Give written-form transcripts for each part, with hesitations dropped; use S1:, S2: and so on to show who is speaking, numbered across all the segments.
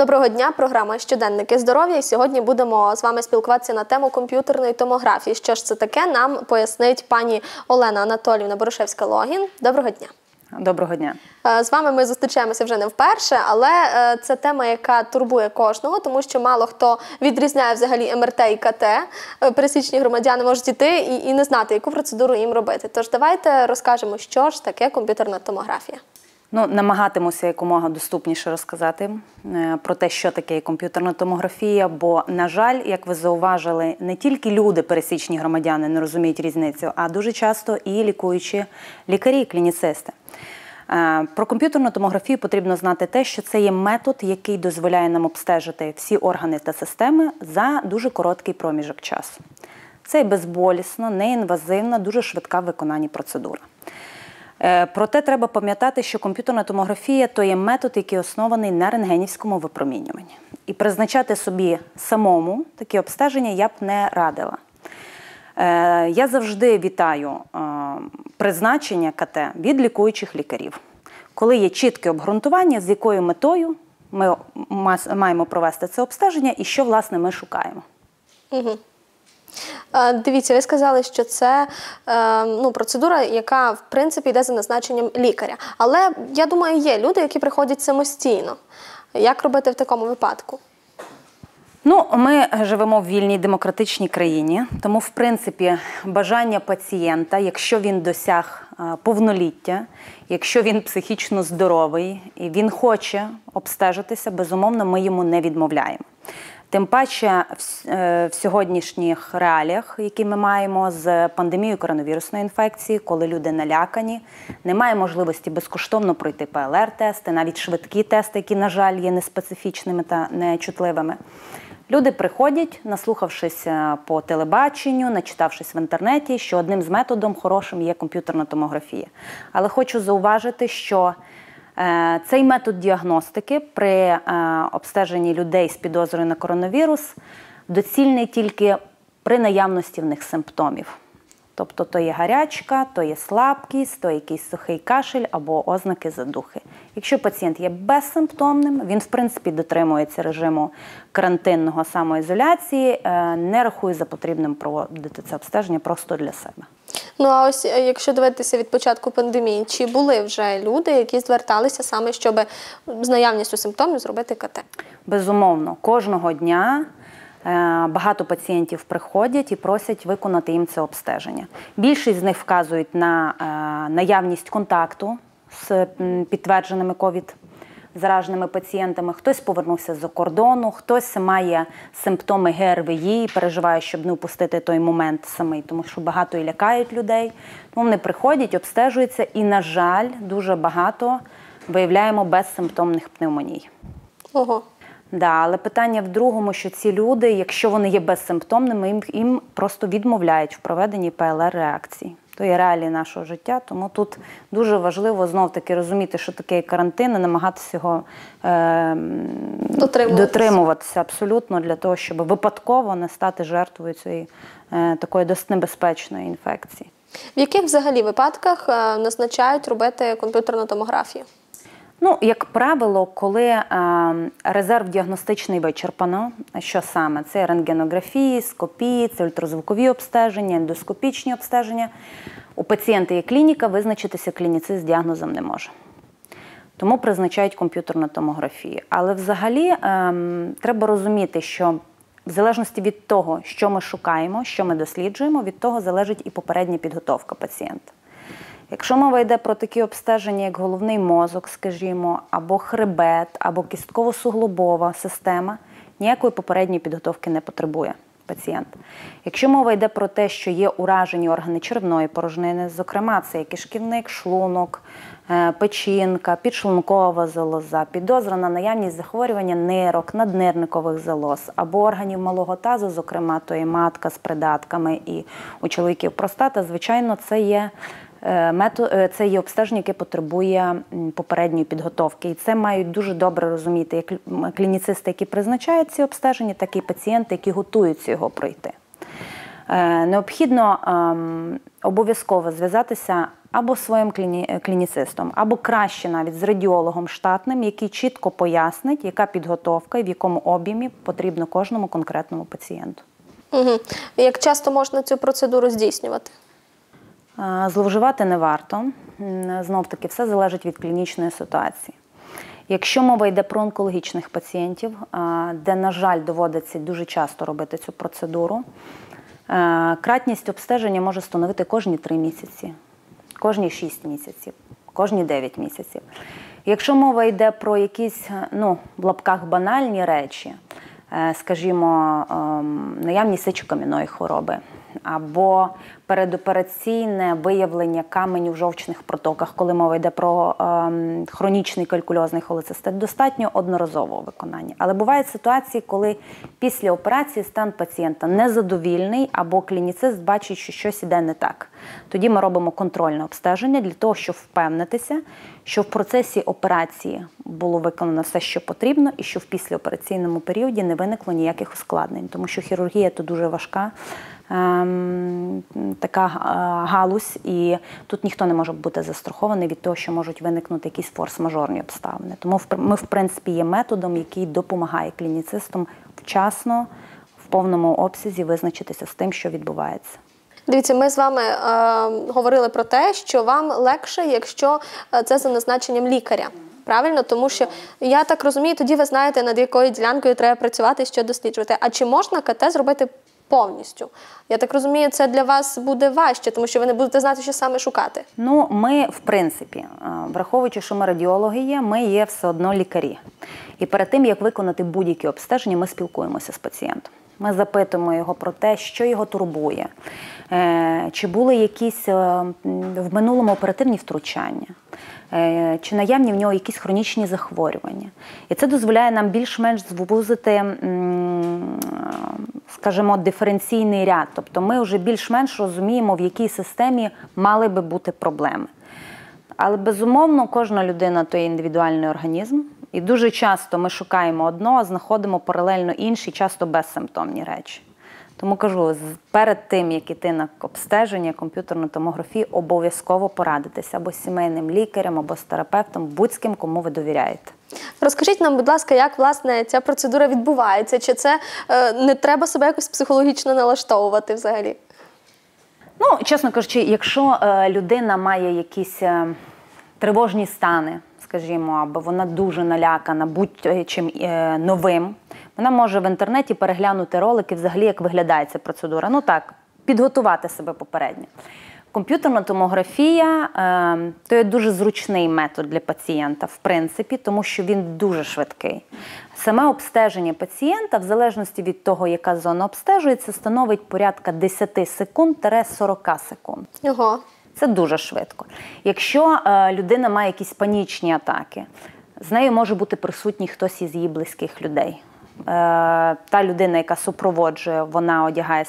S1: Доброго дня, програма «Щоденники здоров'я». І сьогодні будемо з вами спілкуватися на тему комп'ютерної томографії. Що ж це таке, нам пояснить пані Олена Анатоліївна Борошевська-Логін. Доброго дня.
S2: Доброго дня.
S1: З вами ми зустрічаємося вже не вперше, але це тема, яка турбує кожного, тому що мало хто відрізняє взагалі МРТ і КТ. Пересічні громадяни можуть іти і не знати, яку процедуру їм робити. Тож давайте розкажемо, що ж таке комп'ютерна томографія.
S2: Намагатимуся якомога доступніше розказати про те, що таке комп'ютерна томографія, бо, на жаль, як ви зауважили, не тільки люди, пересічні громадяни, не розуміють різницю, а дуже часто і лікуючі лікарі, клініцисти. Про комп'ютерну томографію потрібно знати те, що це є метод, який дозволяє нам обстежити всі органи та системи за дуже короткий проміжок часу. Це є безболісна, неінвазивна, дуже швидка в виконанні процедура. Проте треба пам'ятати, що комп'ютерна томографія – то є метод, який оснований на рентгенівському випромінюванні. І призначати собі самому такі обстеження я б не радила. Я завжди вітаю призначення КТ від лікуючих лікарів. Коли є чітке обґрунтування, з якою метою ми маємо провести це обстеження і що, власне, ми шукаємо.
S1: Дивіться, ви сказали, що це процедура, яка, в принципі, йде за назначенням лікаря. Але, я думаю, є люди, які приходять самостійно. Як робити в такому випадку?
S2: Ми живемо в вільній демократичній країні, тому, в принципі, бажання пацієнта, якщо він досяг повноліття, якщо він психічно здоровий і він хоче обстежитися, безумовно, ми йому не відмовляємо. Тим паче в сьогоднішніх реаліях, які ми маємо з пандемією коронавірусної інфекції, коли люди налякані, немає можливості безкоштовно пройти ПЛР-тести, навіть швидкі тести, які, на жаль, є неспецифічними та нечутливими. Люди приходять, наслухавшись по телебаченню, начитавшись в інтернеті, що одним з методів хорошим є комп'ютерна томографія. Але хочу зауважити, що цей метод діагностики при обстеженні людей з підозрою на коронавірус доцільний тільки при наявності в них симптомів. Тобто то є гарячка, то є слабкість, то якийсь сухий кашель або ознаки задухи. Якщо пацієнт є безсимптомним, він в принципі дотримується режиму карантинного самоізоляції, не рахує за потрібним проводити це обстеження просто для себе.
S1: А ось якщо дивитися від початку пандемії, чи були вже люди, які зверталися саме, щоб з наявністю симптомів зробити КТ?
S2: Безумовно, кожного дня багато пацієнтів приходять і просять виконати їм це обстеження. Більшість з них вказують на наявність контакту з підтвердженими ковід-зараженими пацієнтами. Хтось повернувся з-за кордону, хтось має симптоми ГРВІ і переживає, щоб не упустити той момент самий, тому що багато і лякають людей. Тому вони приходять, обстежуються і, на жаль, дуже багато виявляємо безсимптомних пневмоній.
S1: Ого.
S2: Але питання в другому, що ці люди, якщо вони є безсимптомними, їм просто відмовляють в проведенні ПЛР-реакції. То є реалії нашого життя, тому тут дуже важливо знов-таки розуміти, що таке карантин, і намагатися його дотримуватися абсолютно, для того, щоб випадково не стати жертвою цієї такої досить небезпечної інфекції.
S1: В яких взагалі випадках назначають робити комп'ютерну томографію?
S2: Як правило, коли резерв діагностичний вичерпано, що саме? Це рентгенографії, скопії, це ультразвукові обстеження, ендоскопічні обстеження. У пацієнта є клініка, визначитися клініцист з діагнозом не може. Тому призначають комп'ютерну томографію. Але взагалі треба розуміти, що в залежності від того, що ми шукаємо, що ми досліджуємо, від того залежить і попередня підготовка пацієнта. Якщо мова йде про такі обстеження, як головний мозок, скажімо, або хребет, або кістково-суглобова система, ніякої попередньої підготовки не потребує пацієнт. Якщо мова йде про те, що є уражені органи черевної порожнини, зокрема, це кишківник, шлунок, печінка, підшлункова залоза, підозра на наявність захворювання нирок, наднирникових залоз, або органів малого тазу, зокрема, то є матка з придатками і у чоловіків простата, звичайно, це є обстеження, яке потребує попередньої підготовки. І це мають дуже добре розуміти як клініцисти, які призначають ці обстеження, так і пацієнти, які готуються його пройти. Необхідно обов'язково зв'язатися або своїм клініцистом, або краще навіть з радіологом штатним, який чітко пояснить, яка підготовка і в якому об'ємі потрібно кожному конкретному пацієнту.
S1: Угу. Як часто можна цю процедуру здійснювати?
S2: Зловживати не варто. Знов-таки, все залежить від клінічної ситуації. Якщо мова йде про онкологічних пацієнтів, де, на жаль, доводиться дуже часто робити цю процедуру, кратність обстеження може становити кожні 3 місяці, кожні 6 місяців, кожні 9 місяців. Якщо мова йде про якісь, в лапках банальні речі, скажімо, наявність сечокам'яної хвороби, або передопераційне виявлення каменю в жовчних протоках, коли мова йде про хронічний калькульозний холецистит, достатньо одноразового виконання. Але бувають ситуації, коли після операції стан пацієнта незадовільний, або клініцист бачить, що щось іде не так. Тоді ми робимо контрольне обстеження для того, щоб впевнитися, що в процесі операції було виконано все, що потрібно, і що в післяопераційному періоді не виникло ніяких ускладнень. Тому що хірургія – це дуже важка така галузь, і тут ніхто не може бути застрахований від того, що можуть виникнути якісь форс-мажорні обставини. Тому ми, в принципі, є методом, який допомагає клініцистам вчасно, в повному обсязі визначитися з тим, що відбувається.
S1: Дивіться, ми з вами говорили про те, що вам легше, якщо це за назначенням лікаря. Правильно? Тому що, я так розумію, тоді ви знаєте, над якою ділянкою треба працювати, що досліджувати. А чи можна КТ зробити повністю? Я так розумію, це для вас буде важче, тому що ви не будете знати, що саме шукати.
S2: Ми, в принципі, враховуючи, що ми радіологи є, ми є все одно лікарі. І перед тим, як виконати будь-які обстеження, ми спілкуємося з пацієнтом. Ми запитуємо його про те, що його турбує, чи були якісь в минулому оперативні втручання, чи наявні в нього якісь хронічні захворювання. І це дозволяє нам більш-менш звузити, скажімо, диференційний ряд. Тобто ми вже більш-менш розуміємо, в якій системі мали би бути проблеми. Але, безумовно, кожна людина – то є індивідуальний організм. І дуже часто ми шукаємо одно, а знаходимо паралельно інші, часто безсимптомні речі. Тому кажу, перед тим, як іти на обстеження, комп'ютерну томографію, обов'язково порадитися або з сімейним лікарем, або з терапевтом, будь з ким, кому ви довіряєте.
S1: Розкажіть нам, будь ласка, як, власне, ця процедура відбувається? Чи це не треба себе якось психологічно налаштовувати взагалі?
S2: Чесно кажучи, якщо людина має якісь тривожні стани, скажімо, або вона дуже налякана будь-чим новим, вона може в інтернеті переглянути ролики взагалі, як виглядає ця процедура. Підготувати себе попередньо. Комп'ютерна томографія – то є дуже зручний метод для пацієнта, в принципі, тому що він дуже швидкий. Саме обстеження пацієнта, в залежності від того, яка зона обстежується, становить порядка 10 секунд-40 секунд.
S1: Ого.
S2: Це дуже швидко. Якщо людина має якісь панічні атаки, з нею може бути присутній хтось із її близьких людей. Та людина, яка супроводжує, вона одягає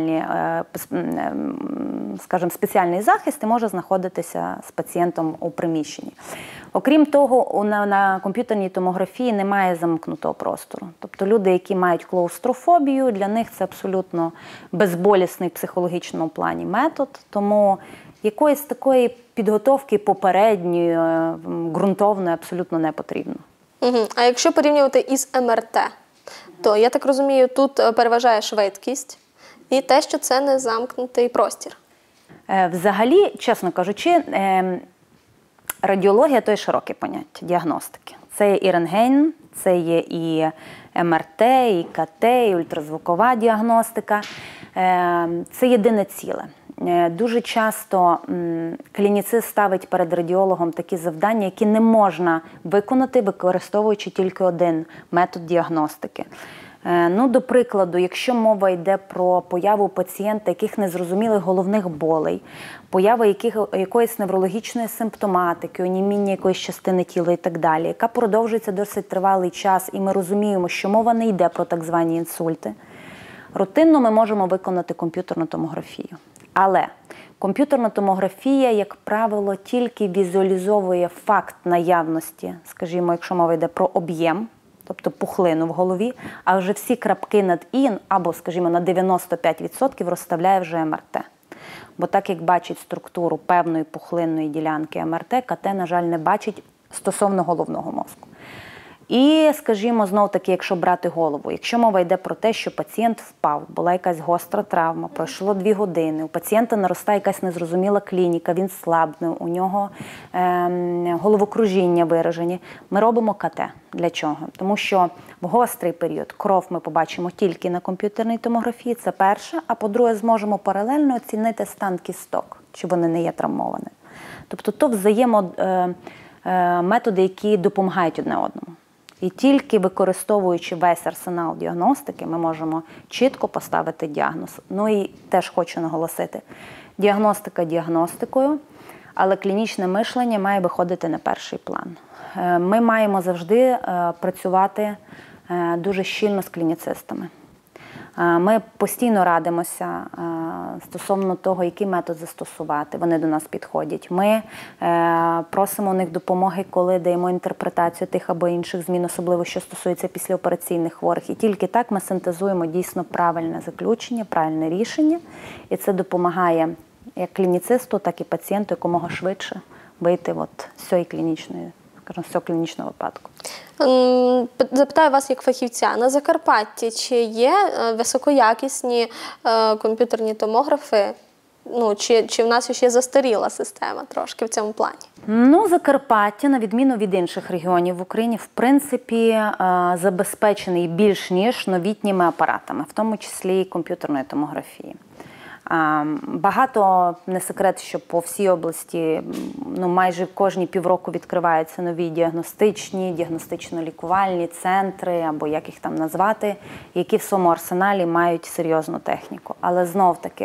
S2: спеціальний захист і може знаходитися з пацієнтом у приміщенні. Окрім того, на комп'ютерній томографії немає замкнутого простору. Тобто люди, які мають клаустрофобію, для них це абсолютно безболісний в психологічному плані метод, тому якоїсь такої підготовки попередньої, ґрунтовної абсолютно не потрібно.
S1: Угу. А якщо порівнювати із МРТ, то, я так розумію, тут переважає швидкість і те, що це не замкнутий простір.
S2: Взагалі, чесно кажучи, радіологія – то є широке поняття діагностики. Це є і рентген, це є і МРТ, і КТ, і ультразвукова діагностика. Це єдине ціле. Дуже часто клініцист ставить перед радіологом такі завдання, які не можна виконати, використовуючи тільки один метод діагностики. До прикладу, якщо мова йде про появу пацієнта, яких незрозумілих головних болей, поява якоїсь неврологічної симптоматики, оніміння якоїсь частини тіла і так далі, яка продовжується досить тривалий час, і ми розуміємо, що мова не йде про так звані інсульти, рутинно ми можемо виконати комп'ютерну томографію. Але комп'ютерна томографія, як правило, тільки візуалізовує факт наявності, скажімо, якщо мова йде про об'єм, тобто пухлину в голові, а вже всі крапки над «і» або, скажімо, на 95% розставляє вже МРТ. Бо так як бачить структуру певної пухлинної ділянки МРТ, КТ, на жаль, не бачить стосовно головного мозку. І, скажімо, знов-таки, якщо брати голову, якщо мова йде про те, що пацієнт впав, була якась гостра травма, пройшло 2 години, у пацієнта наростає якась незрозуміла клініка, він слабне, у нього головокружіння виражені, ми робимо КТ. Для чого? Тому що в гострий період кров ми побачимо тільки на комп'ютерній томографії, це перше, а по-друге, зможемо паралельно оцінити стан кісток, чи вони не є травмовані. Тобто то методи, які допомагають одне одному. І тільки використовуючи весь арсенал діагностики, ми можемо чітко поставити діагноз. Ну і теж хочу наголосити, діагностика діагностикою, але клінічне мишлення має виходити на перший план. Ми маємо завжди працювати дуже щільно з клініцистами. Ми постійно радимося стосовно того, який метод застосувати. Вони до нас підходять. Ми просимо у них допомоги, коли даємо інтерпретацію тих або інших змін, особливо що стосується післяопераційних хворих. І тільки так ми синтезуємо дійсно правильне заключення, правильне рішення. І це допомагає як клініцисту, так і пацієнту якомога швидше вийти з цієї клінічної, скажімо, з цього клінічного випадку.
S1: Запитаю вас як фахівця, на Закарпатті чи є високоякісні комп'ютерні томографи? Ну, чи в нас ще застаріла система трошки в цьому плані?
S2: Ну, Закарпаття, на відміну від інших регіонів в Україні, в принципі, забезпечений більш ніж новітніми апаратами, в тому числі і комп'ютерної томографії. Багато, не секрет, що по всій області майже кожні півроку відкриваються нові діагностично-лікувальні центри, або як їх там назвати, які в своєму арсеналі мають серйозну техніку. Але знов-таки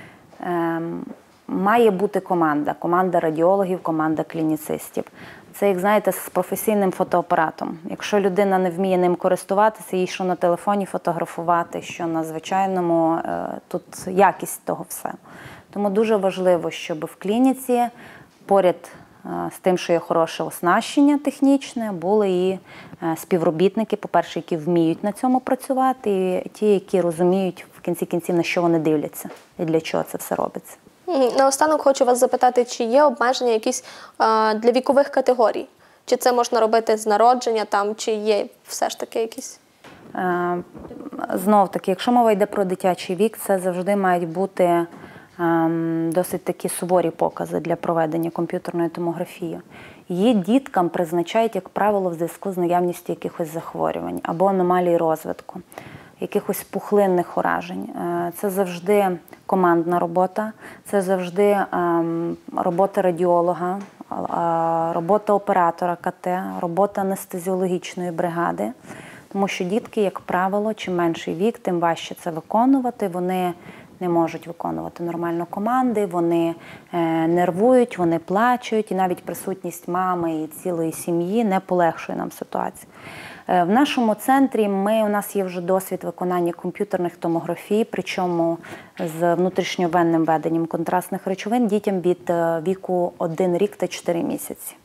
S2: має бути команда радіологів, команда клініцистів. Це, як знаєте, з професійним фотоапаратом. Якщо людина не вміє ним користуватися, їй що на телефоні фотографувати, що на звичайному, тут якість того все. Тому дуже важливо, щоб в клініці поряд з тим, що є хороше оснащення технічне, були і співробітники, по-перше, які вміють на цьому працювати, і ті, які розуміють в кінці кінців, на що вони дивляться і для чого це все робиться.
S1: Наостанок хочу вас запитати, чи є обмеження якісь для вікових категорій? Чи це можна робити з народження, чи є все ж таки якісь?
S2: Знов-таки, якщо мова йде про дитячий вік, це завжди мають бути досить такі суворі покази для проведення комп'ютерної томографії. Її діткам призначають, як правило, в зв'язку з наявністю якихось захворювань або аномалій розвитку, якихось пухлинних уражень. Це завжди командна робота, це завжди робота радіолога, робота оператора КТ, робота анестезіологічної бригади. Тому що дітки, як правило, чим менший вік, тим важче це виконувати. Вони не можуть виконувати нормально команди, вони нервують, вони плачуть, і навіть присутність мами і цілої сім'ї не полегшує нам ситуацію. В нашому центрі у нас є вже досвід виконання комп'ютерних томографій, причому з внутрішньовенним введенням контрастних речовин дітям від віку 1 рік та 4 місяці.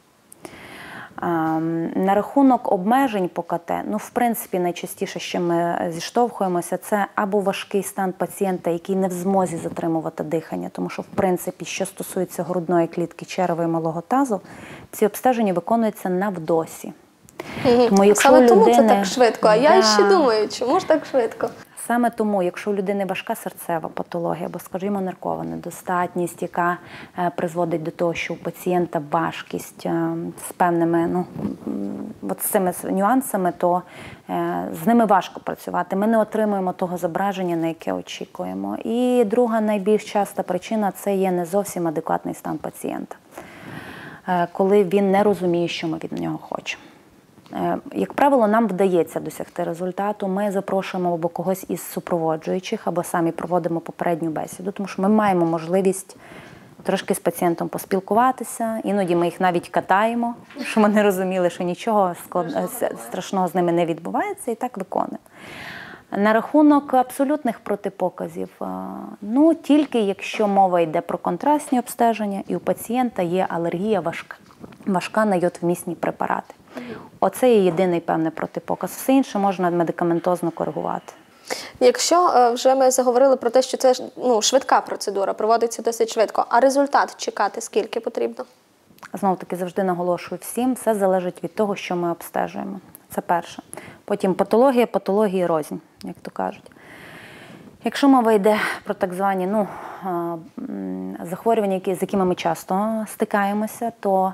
S2: На рахунок обмежень по КТ, в принципі, найчастіше, що ми зіштовхуємося, це або важкий стан пацієнта, який не в змозі затримувати дихання, тому що, в принципі, що стосується грудної клітки, черева і малого тазу, ці обстеження виконуються на вдосі.
S1: Саме тому це так швидко, а я ще думаю, чому ж так швидко?
S2: Саме тому, якщо у людини важка серцева патологія, або, скажімо, ниркова недостатність, яка призводить до того, що у пацієнта важкість з певними з цими нюансами, то з ними важко працювати. Ми не отримуємо того зображення, на яке очікуємо. І друга найбільш часта причина – це є не зовсім адекватний стан пацієнта, коли він не розуміє, що ми від нього хочемо. Як правило, нам вдається досягти результату. Ми запрошуємо або когось із супроводжуючих, або самі проводимо попередню бесіду, тому що ми маємо можливість трошки з пацієнтом поспілкуватися. Іноді ми їх навіть катаємо, щоб вони розуміли, що нічого страшного з ними не відбувається, і так виконуємо. На рахунок абсолютних протипоказів, тільки якщо мова йде про контрастні обстеження, і у пацієнта є алергія важка на йод-вмісні препарати. Оце є єдиний певний протипоказ. Все інше можна медикаментозно коригувати.
S1: Якщо вже ми заговорили про те, що це швидка процедура, проводиться досить швидко, а результат чекати скільки потрібно?
S2: Знову-таки завжди наголошую всім, все залежить від того, що ми обстежуємо. Це перше. Потім патології рознь, як то кажуть. Якщо мова йде про так звані захворювання, з якими ми часто стикаємося, то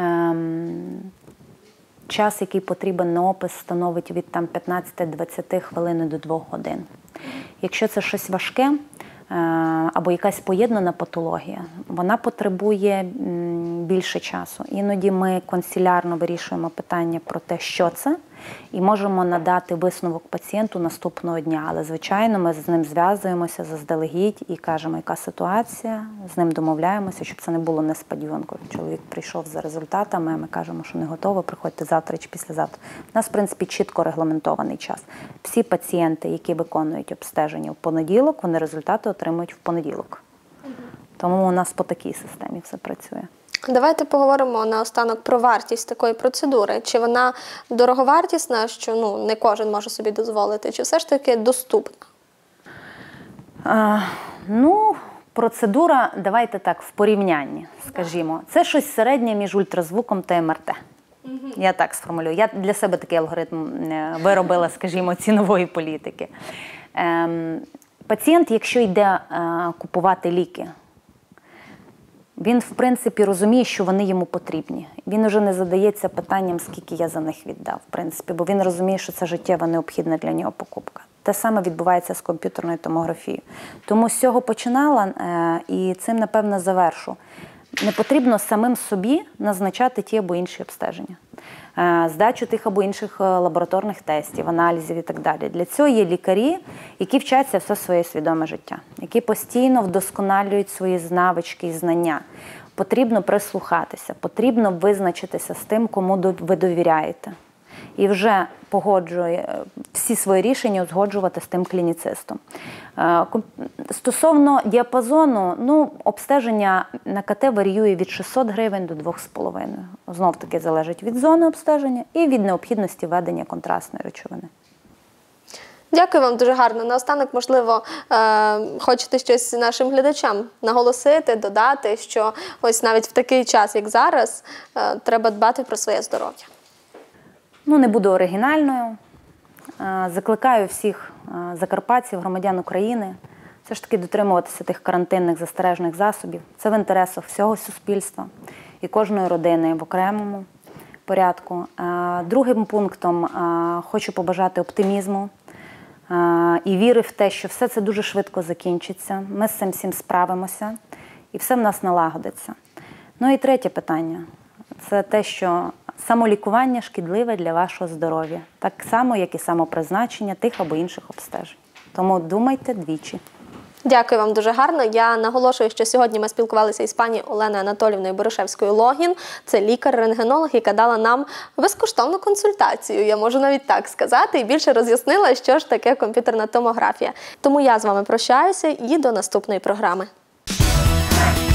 S2: час, який потрібен на опис, становить від 15-20 хвилин до 2 годин. Якщо це щось важке або якась поєднана патологія, вона потребує більше часу. Іноді ми консилярно вирішуємо питання про те, що це, і можемо надати висновок пацієнту наступного дня. Але, звичайно, ми з ним зв'язуємося заздалегідь і кажемо, яка ситуація, з ним домовляємося, щоб це не було несподіванкою. Чоловік прийшов за результатами, а ми кажемо, що не готово, приходьте завтра чи післязавтра. У нас, в принципі, чітко регламентований час. Всі пацієнти, які виконують обстеження в понеділок, вони результати отримують в понеділок. Тому у нас по такій системі все працює.
S1: Давайте поговоримо наостанок про вартість такої процедури. Чи вона дороговартісна, що не кожен може собі дозволити, чи все ж таки доступна?
S2: Процедура, давайте так, в порівнянні, скажімо. Це щось середнє між ультразвуком та МРТ. Я так сформулюю. Я для себе такий алгоритм виробила, скажімо, цінової політики. Пацієнт, якщо йде купувати ліки, він, в принципі, розуміє, що вони йому потрібні. Він вже не задається питанням, скільки я за них віддав, в принципі, бо він розуміє, що це життєво необхідна для нього покупка. Те саме відбувається з комп'ютерною томографією. Тому з цього починала і цим, напевно, завершу. Не потрібно самим собі назначати ті або інші обстеження. Здачу тих або інших лабораторних тестів, аналізів і так далі. Для цього є лікарі, які вчаться все своє свідоме життя, які постійно вдосконалюють свої навички і знання. Потрібно прислухатися, потрібно визначитися з тим, кому ви довіряєте. І вже всі свої рішення узгоджувати з тим клініцистом. Стосовно діапазону, обстеження на КТ варіює від 600 гривень до 2,5. Знов-таки залежить від зони обстеження і від необхідності введення контрастної речовини.
S1: Дякую вам дуже гарно. Наостанок, можливо, хочете щось нашим глядачам наголосити, додати, що ось навіть в такий час, як зараз, треба дбати про своє здоров'я.
S2: Не буду оригінальною. Закликаю всіх закарпатців, громадян України все ж таки дотримуватися тих карантинних застережних засобів. Це в інтересах всього суспільства і кожної родини в окремому порядку. Другим пунктом хочу побажати оптимізму і віри в те, що все це дуже швидко закінчиться. Ми з цим всім справимося і все в нас налагодиться. І третє питання – це те, що самолікування шкідливе для вашого здоров'я. Так само, як і самопризначення тих або інших обстежень. Тому думайте двічі.
S1: Дякую вам дуже гарно. Я наголошую, що сьогодні ми спілкувалися із пані Оленою Анатоліївною Борошевською-Логін. Це лікар-рентгенолог, яка дала нам безкоштовну консультацію, я можу навіть так сказати, і більше роз'яснила, що ж таке комп'ютерна томографія. Тому я з вами прощаюся і до наступної програми.